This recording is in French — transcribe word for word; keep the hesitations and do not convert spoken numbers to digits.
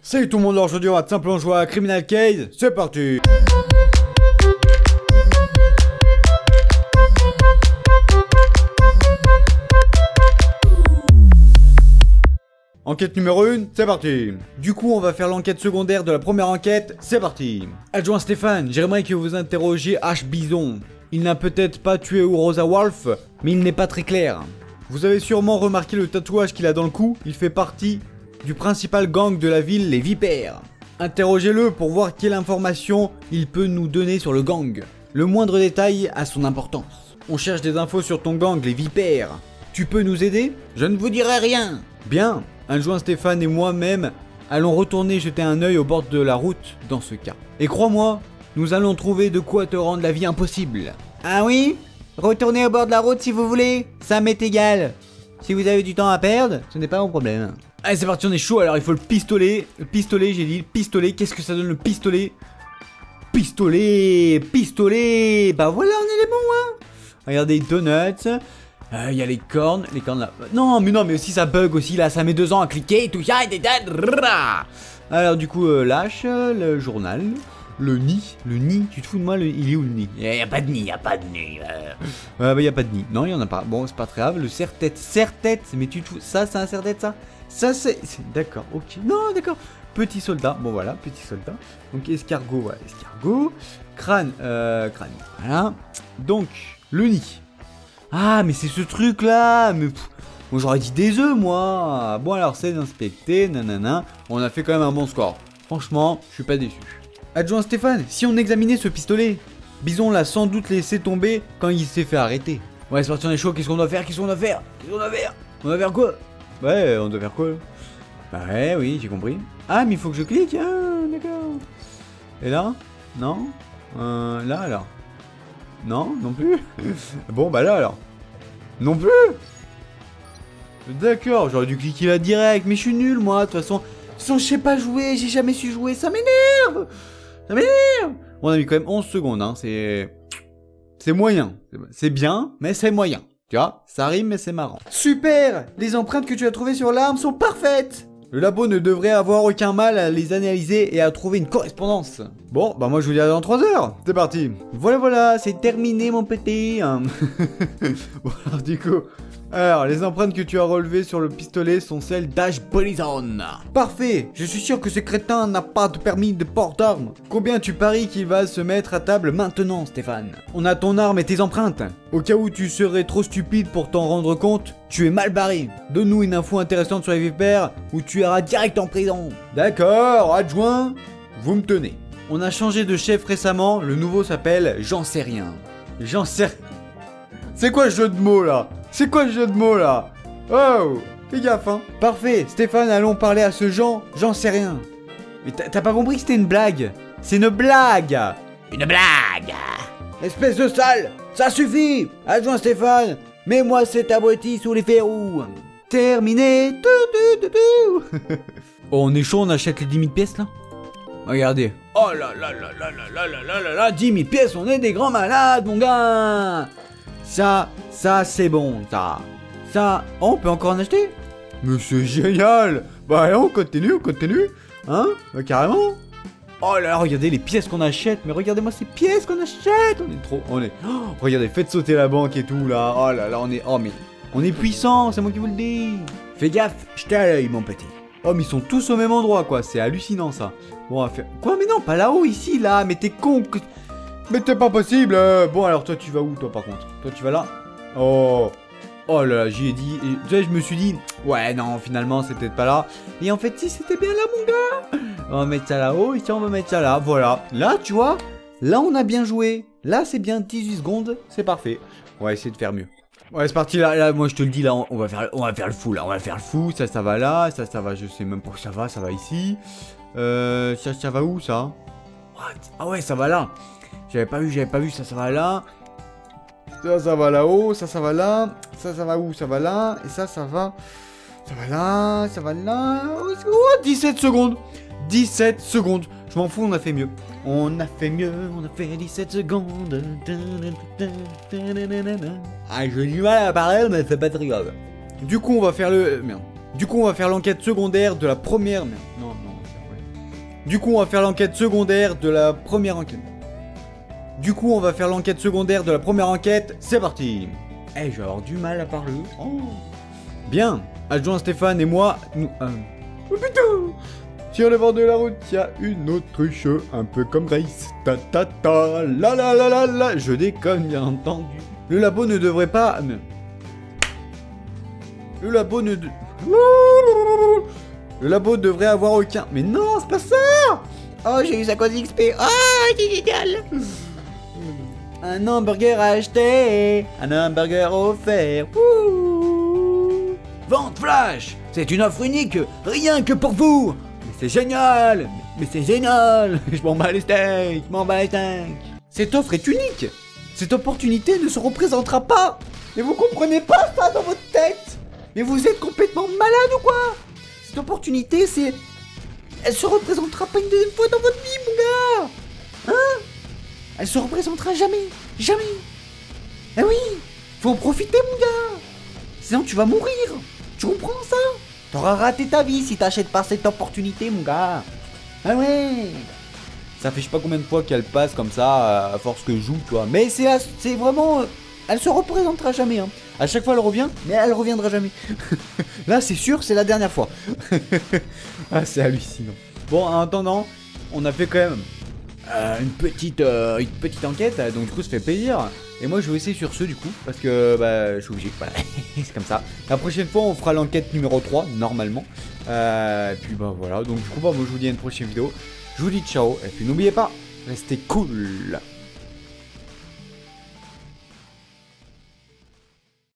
Salut tout le monde, aujourd'hui on va tout simplement jouer à Criminal Case, c'est parti. Enquête numéro un, c'est parti. Du coup on va faire l'enquête secondaire de la première enquête, c'est parti. Adjoint Stéphane, j'aimerais que vous interrogiez H. Bison. Il n'a peut-être pas tué Rosa Wolf, mais il n'est pas très clair. Vous avez sûrement remarqué le tatouage qu'il a dans le cou, il fait partie du principal gang de la ville, les Vipères. Interrogez-le pour voir quelle information il peut nous donner sur le gang. Le moindre détail a son importance. On cherche des infos sur ton gang, les Vipères. Tu peux nous aider? Je ne vous dirai rien. Bien, adjoint Stéphane et moi-même allons retourner jeter un œil au bord de la route dans ce cas. Et crois-moi, nous allons trouver de quoi te rendre la vie impossible. Ah oui? Retournez au bord de la route si vous voulez, ça m'est égal. Si vous avez du temps à perdre, ce n'est pas mon problème. Allez c'est parti, on est chaud, alors il faut le pistolet. Le pistolet, j'ai dit le pistolet, qu'est-ce que ça donne le pistolet? Pistolet, pistolet. Bah voilà, on est les bons hein. Regardez, donuts. Il euh, y a les cornes, les cornes là. Non mais non mais aussi ça bug aussi là, ça met deux ans à cliquer, tout ça. Alors du coup euh, lâche le journal. Le nid, le nid, tu te fous de moi, le... il est où le nid? Il y a pas de nid, il y a pas de nid. Euh, euh bah y a pas de nid. Non, il y en a pas. Bon, c'est pas très grave. Le serre-tête, serre-tête, mais tu te fous, ça c'est un serre-tête ça? Ça c'est d'accord, OK. Non, d'accord. Petit soldat. Bon voilà, petit soldat. Donc escargot, voilà, escargot. Crâne, euh crâne. Voilà. Donc le nid. Ah, mais c'est ce truc là, mais pff, bon, j'aurais dit des œufs moi. Bon alors c'est inspecté, nanana. On a fait quand même un bon score. Franchement, je suis pas déçu. Adjoint Stéphane, si on examinait ce pistolet, Bison l'a sans doute laissé tomber quand il s'est fait arrêter. Ouais, c'est parti, on est chaud, qu'est-ce qu'on doit faire? Qu'est-ce qu'on doit faire? Qu'est-ce qu'on doit faire? On doit faire quoi? Ouais, on doit faire quoi? Bah ouais, oui, j'ai compris. Ah, mais il faut que je clique, hein, d'accord. Et là? Non? Euh, là alors? Non, non plus? Bon, bah là alors? Non plus? D'accord, j'aurais dû cliquer là direct, mais je suis nul moi, de toute façon. De toute façon, je sais pas jouer, j'ai jamais su jouer, ça m'énerve! Ça m'énerve! On a mis quand même onze secondes, hein, c'est... C'est moyen. C'est bien, mais c'est moyen. Tu vois, ça rime, mais c'est marrant. Super! Les empreintes que tu as trouvées sur l'arme sont parfaites! Le labo ne devrait avoir aucun mal à les analyser et à trouver une correspondance. Bon, bah moi je vous dis à dans trois heures. C'est parti. Voilà, voilà, c'est terminé mon petit. Bon, alors du coup... Alors, les empreintes que tu as relevées sur le pistolet sont celles d'Ash Bison. Parfait, je suis sûr que ce crétin n'a pas de permis de port d'armes. Combien tu paries qu'il va se mettre à table maintenant, Stéphane? On a ton arme et tes empreintes. Au cas où tu serais trop stupide pour t'en rendre compte, tu es mal barré. Donne-nous une info intéressante sur les Vipères ou tu iras direct en prison. D'accord, adjoint, vous me tenez. On a changé de chef récemment, le nouveau s'appelle J'en sais rien. J'en sais... C'est quoi ce jeu de mots là? C'est quoi ce jeu de mots là? Oh, fais gaffe hein. Parfait, Stéphane, allons parler à ce Jean, j'en sais rien. Mais t'as pas compris que c'était une blague? C'est une blague. Une blague. Espèce de sale, ça suffit. Adjoint Stéphane, mets-moi cet abruti sous les verrous. Terminé. Tout, tout, tout, tout. Oh, on est chaud, on achète les dix mille pièces là? Regardez. Oh là là là là là là là là là là, dix mille pièces, on est des grands malades mon gars. Ça, ça c'est bon, ça. Ça, oh, on peut encore en acheter? Mais c'est génial. Bah on continue, on continue. Hein? Bah carrément. Oh là là, regardez les pièces qu'on achète. Mais regardez-moi ces pièces qu'on achète. On est trop, on est... Oh, regardez, faites sauter la banque et tout là. Oh là là, on est... Oh mais... On est puissant, c'est moi qui vous le dis. Fais gaffe, jetez à l'œil mon petit. Oh mais ils sont tous au même endroit quoi, c'est hallucinant ça. Bon, on va faire... Quoi? Mais non, pas là-haut, ici, là. Mais t'es con. Mais t'es pas possible. Bon alors toi tu vas où toi par contre? Toi tu vas là? Oh. Oh là là, j'y ai dit. Et, tu sais, je me suis dit, ouais non finalement c'est peut-être pas là. Et en fait si c'était bien là mon gars. On va mettre ça là-haut et tiens on va mettre ça là. Voilà. Là tu vois, là on a bien joué. Là c'est bien dix-huit secondes. C'est parfait. On va essayer de faire mieux. Ouais c'est parti là, là moi je te le dis là on, on va faire on va faire le fou là. On va faire le fou. Ça ça va là. Ça ça va je sais même pas où ça va. Ça va ici. Euh, ça ça va où ça? What? Ah ouais ça va là. J'avais pas vu, j'avais pas vu, ça, ça va là. Ça, ça va là-haut, ça, ça va là. Ça, ça va où? Ça va là. Et ça, ça va... Ça va là, ça va là. Oh, dix-sept secondes. dix-sept secondes. Je m'en fous, on a fait mieux. On a fait mieux, on a fait dix-sept secondes. Ah, j'ai du mal à parler, mais c'est pas très grave. Du coup, on va faire le... Merde. Du coup, on va faire l'enquête secondaire de la première... Merde. Non, non, Du coup, on va faire l'enquête secondaire de la première enquête. Du coup, on va faire l'enquête secondaire de la première enquête. C'est parti. Eh, je vais avoir du mal à parler. Oh. Bien. Adjoint Stéphane et moi, nous... Euh... Oh putain. Sur le bord de la route, il y a une autruche, un peu comme Grace. Ta ta ta, la la la la la. Je déconne, bien entendu. Le labo ne devrait pas... Le labo ne... De... Le labo devrait avoir aucun... Mais non, c'est pas ça. Oh, j'ai eu ça cause X P. Oh, c'est génial. Un hamburger à acheter. Un hamburger offert. Ouh. Vente flash. C'est une offre unique, rien que pour vous. Mais c'est génial. Mais c'est génial. Je m'en bats les steaks. Je m'en bats les steaks. Cette offre est unique. Cette opportunité ne se représentera pas. Mais vous comprenez pas ça dans votre tête. Mais vous êtes complètement malade ou quoi? Cette opportunité, c'est... Elle se représentera pas une deuxième fois dans votre vie, mon gars. Hein? Elle se représentera jamais. Jamais. Eh oui. Faut en profiter, mon gars. Sinon, tu vas mourir. Tu comprends ça? T'auras raté ta vie si t'achètes pas cette opportunité, mon gars. Ah ouais. Ça fait je sais pas combien de fois qu'elle passe comme ça, à force que je joue, tu vois. Mais c'est c'est vraiment... Elle se représentera jamais, hein. À chaque fois elle revient, mais elle reviendra jamais. Là c'est sûr, c'est la dernière fois. Ah c'est hallucinant. Bon, en attendant, on a fait quand même euh, une, petite, euh, une petite enquête, donc du coup ça fait plaisir. Et moi je vais essayer sur ce du coup, parce que bah, je suis obligé, voilà. C'est comme ça. La prochaine fois on fera l'enquête numéro trois, normalement. Euh, et puis bah voilà, donc du coup bah, moi je vous dis à une prochaine vidéo. Je vous dis ciao, et puis n'oubliez pas, restez cool.